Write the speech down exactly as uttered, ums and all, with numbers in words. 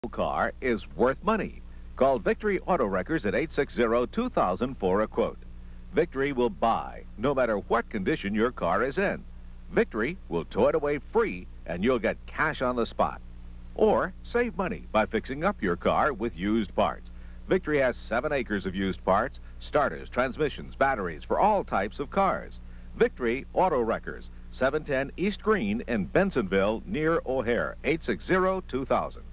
car is worth money. Call Victory Auto Wreckers at eight six zero, two thousand for a quote. Victory will buy no matter what condition your car is in. Victory will tow it away free and you'll get cash on the spot. Or save money by fixing up your car with used parts. Victory has seven acres of used parts, starters, transmissions, batteries for all types of cars. Victory Auto Wreckers, seven ten East Green in Bensonville near O'Hare, eight six zero, two thousand.